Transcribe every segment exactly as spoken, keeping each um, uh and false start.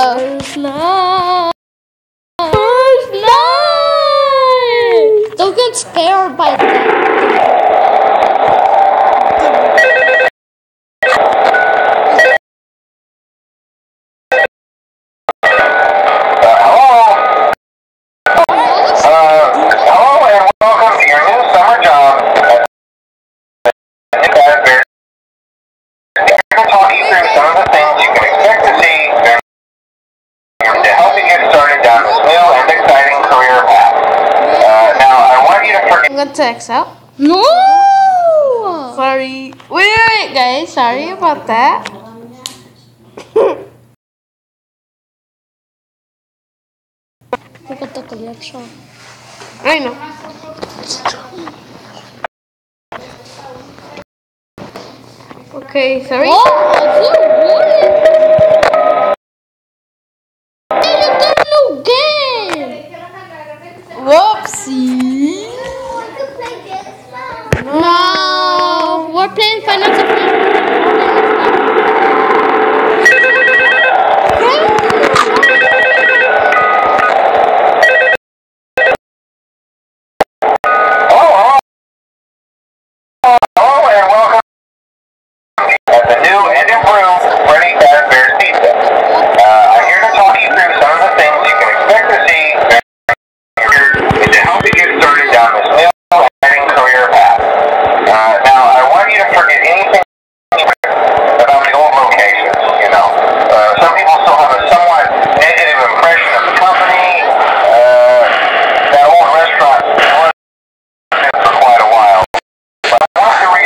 First night. First night. Don't get scared by that. I'm gonna text out. No! Sorry. Wait, wait, wait, guys. Sorry about that. Look at the collection. I know. Okay, sorry. Oh, new game. Whoopsie. No, we're playing Final Fantasy. Hello and welcome at the new and improved Freddy Pizza. Uh, I'm here to talk you through some of the things you can expect to see and to help you get started down this new and exciting career path. Uh, now, I want you to forget anything about the old locations, you know. Uh, some people still have a somewhat negative impression of the company. Uh, that old restaurant was for quite a while. But I want to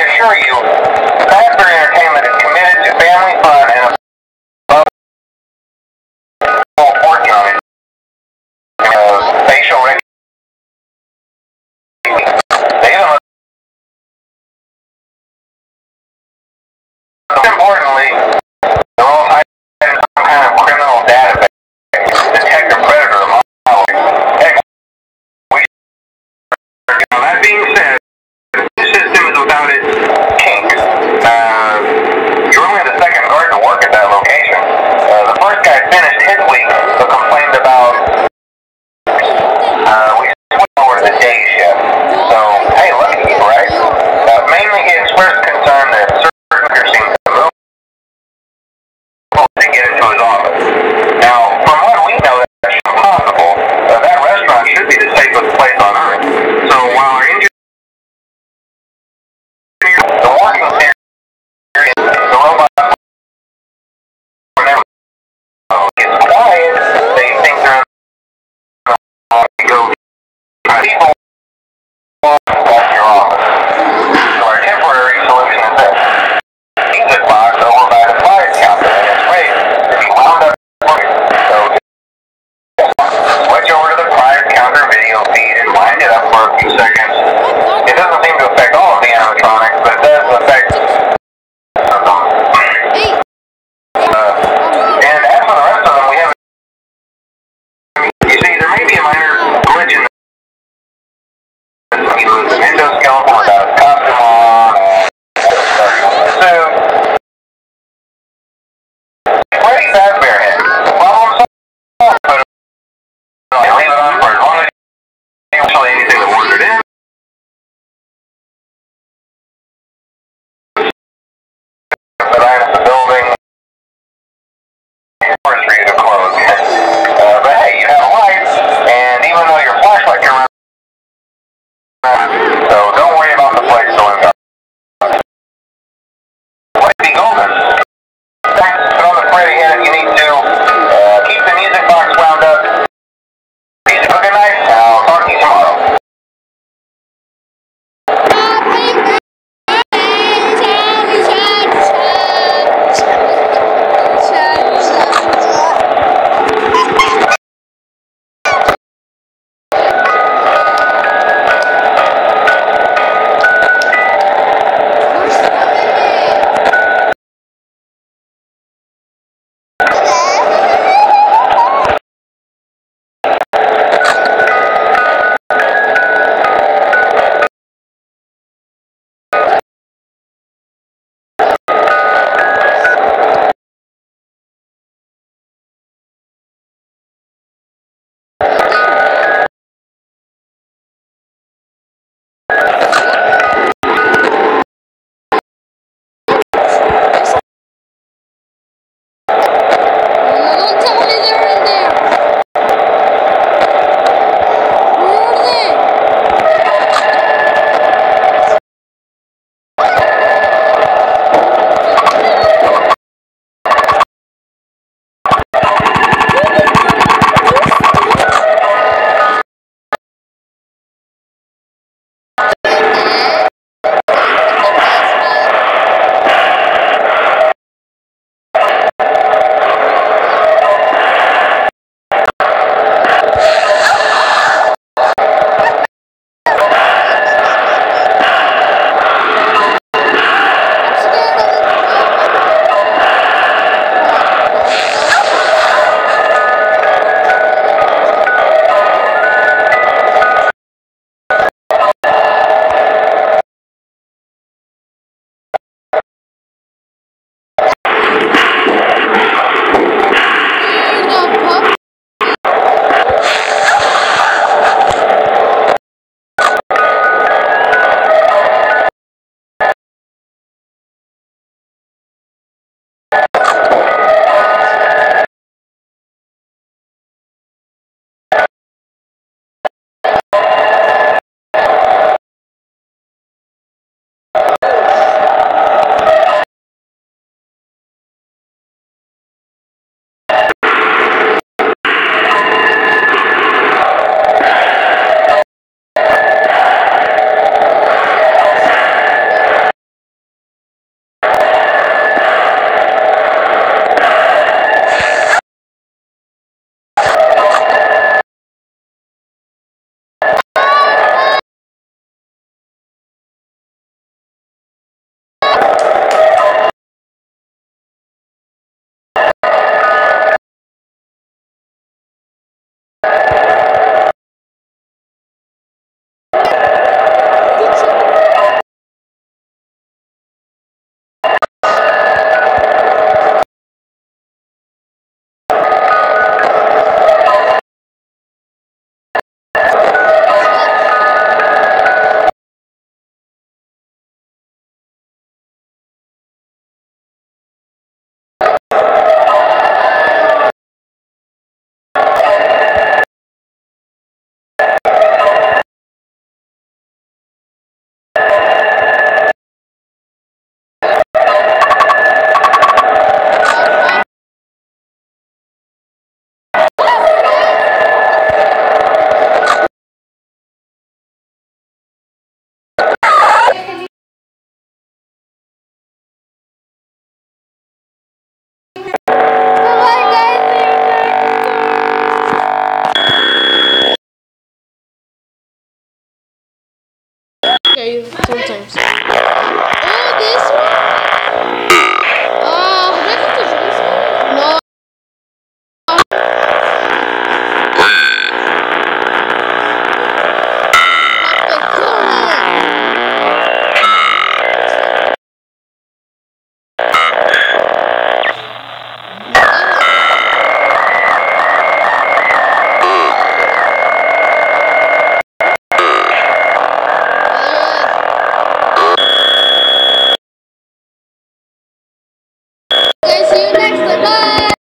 Okay, sometimes. Oh, this one?